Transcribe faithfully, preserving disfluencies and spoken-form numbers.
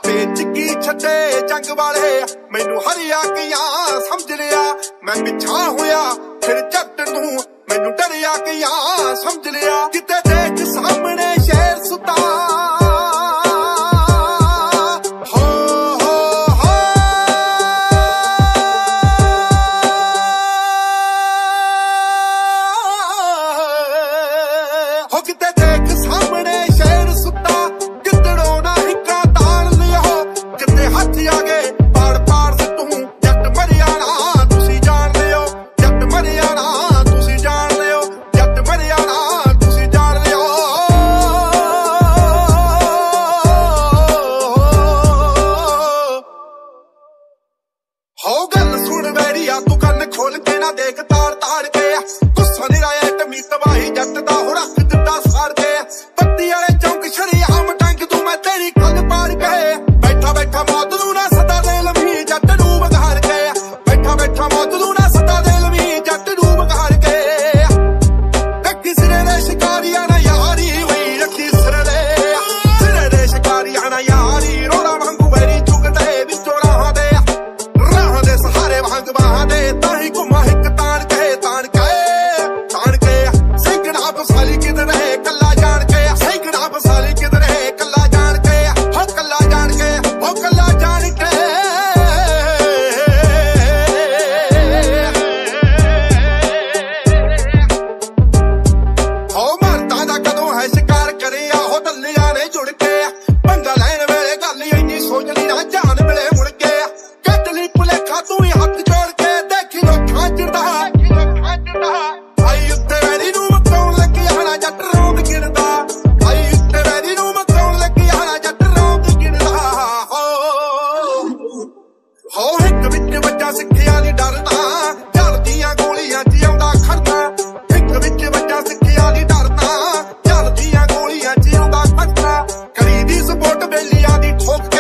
ਵੇਚ ਕੀ ਛੱਡੇ ਜੰਗ ਵਾਲੇ ਮੈਨੂੰ ਹਰਿਆ ਕਿਆਂ ਸਮਝ ਲਿਆ ਮੈਂ ਪਿੱਛਾ ਹੋਇਆ ਫਿਰ ਜੱਟ ਨੂੰ ਮੈਨੂੰ ਡਰਿਆ ਕਿਆਂ ਸਮਝ ਲਿਆ ਕਿਤੇ ਦੇਖ ਸਾਹਮਣੇ ਸ਼ੇਰ ਸੁੱਤਾ ਕਿਤੇ ਦੇਖ ਸਾਹਮਣੇ ਸ਼ੇਰ ਸੁੱਤਾ ਕਿੱਧਰੋਂ ਨਾ ਹਿੱਕਾ ਤਾਣ ਲਿਓ ਕਿਤੇ ਹੱਥ ਆ ਗਏ ਪਾੜ ਪਾੜ ਸਿੱਟੂ ਜੱਟ ਮਰਿਆ ਨਾ ਤੁਸੀਂ ਜਾਣ ਲਿਓ ਜੱਟ ਮਰਿਆ ਨਾ ਤੁਸੀਂ ਜਾਣ ਲਿਓ ਜੱਟ ਮਰਿਆ ਨਾ ਤੁਸੀਂ ਜਾਣ ਲਿਓ ਹੋ ਗੱਲ ਸੁਣ ਵੈਰੀਆ ਤੂੰ ਕੰਨ ਖੋਲ ਕੇ ਨਾ ਦੇਖ ਤਾੜ ਤਾੜ ਕੇ ਗੁੱਸਾ ਨਹੀਂ ਰਾਇਆ ਟਮੀ ਤਬਾਹੀ ਜੱਟ ਦਾ ਹੋ ਰੱਖ ਦਿੱਤਾ ਸਾੜ ਕੇ ਪੱਤੀ ਵਾਲੇ ਚੌਂਕ ਸ਼ਰੀਆਮ ਟੰਗ ਤੂੰ ਮੈਂ ਤੇਰੀ ਖੰਗ ਪਾੜ ਕੇ ਬੈਠਾ ਬੈਠਾ ਮੌਤ ਨੂੰ ਨਾ ਸਦਾ ਦੇ ਲੰਮੀ ਜੱਟ ਨੂੰ ਵਗਾੜ ਕੇ ਬੈਠਾ ਬੈਠਾ ਮੌਤ ਨੂੰ ਨਾ ਸਦਾ ਦੇ ਲੰਮੀ ਜੱਟ ਨੂੰ ਵਗਾੜ ਕੇ ਰੱਖੀ ਸਿਰੇ ਦੇ ਸ਼ਿਕਾਰੀਆਂ ਨਾ ਯਾਰੀ ਹੋਈ ਰੱਖੀ ਸਿਰੇ ਦੇ ਸਿਰੇ ਦੇ ਸ਼ਿਕਾਰੀਆਂ ਨਾ ਯਾਰੀ ਰੋੜਾ ਵਾਂਗੂ ਵੈਰੀ ਚੁਗਦੇ ਵਿੱਚੋਂ ਰਾਹਾਂ ਦੇ ਰਾਹਾਂ ਦੇ ਸਹਾਰੇ ਵਾਂਗ ਬਾਹਾਂ ਦੇ ਤਾਂ ਹੀ ਘੁੰਮਾ ਇੱਕ ਤਾਣ ਕੇ ਤਾਣ ਕੇ ਤਾਣ ਕੇ ਸੈਂਕੜਾ ਬਸਾਲੀ ਕਿਧਰ ਹੈ ਕੱਲਾ ਜਾਣ ਕੇ ਸੈਂਕੜਾ ਬਸਾਲੀ ਕਿਧਰ ਹੈ ਕੱਲਾ ਜਾਣ ਕੇ ਹੋ ਕੱਲਾ ਜਾਣ ਕੇ ਹੋ ਕੱਲਾ ਜਾਣ ਕੇ ਹੋ ਮਰਦਾਂ ਦਾ ਕਦੋਂ ਹੈ ਸ਼ਿਕਾਰ ਕਰਿਆ ਹੋ ਡੱਲਿਆਂ ਨੇ ਜੁੜ ਕੇ ਪੰਗਾ ਲੈਣ ਵੇਲੇ ਗੱਲ ਇੰਨੀ ਸੋਚ ਲਈ ਨਾ ਜਾਨ ਮਿਲੇ ਮੁੜ ਕੇ ਕੱਟ ਲਈ ਭੁਲੇਖਾ ਤੂੰ ਹੀ ਹੱਥ ਜੋੜ ਕੇ ਦੇਖੀ ਲੋਕਾਂ ਚਿੜਦਾ ਆਈ ਉੱਤੇ ਵੈਰੀ ਨੂੰ ਮਕਾਉਣ ਲੱਗੀ ਆਣਾ ਜੱਟ ਰੌਂਦ ਗਿਣਦਾ ਆਈ ਉੱਤੇ ਵੈਰੀ ਨੂੰ ਮਕਾਉਣ ਲੱਗੀ ਆਣਾ ਜੱਟ ਰੌਂਦ ਗਿਣਦਾ ਹੋ ਹਿੱਕ ਵਿੱਚ ਵੱਜਾ ਸਿੱਖਿਆ ਨਹੀਂ ਡਰਦਾ ਚੱਲਦੀਆਂ ਗੋਲੀਆਂ ਚ ਆਉਂਦਾ ਖੜਦਾ ਹਿੱਕ ਵਿੱਚ ਵੱਜਾ ਸਿੱਖਿਆ ਨਹੀਂ ਡਰਦਾ ਚੱਲਦੀਆਂ ਗੋਲੀਆਂ ਚ ਆਉਂਦਾ ਖੜਦਾ ਕਰੀ ਦੀ ਸਪੋਰਟ ਬੇਲੀਆਂ ਦੀ ਠੋਕ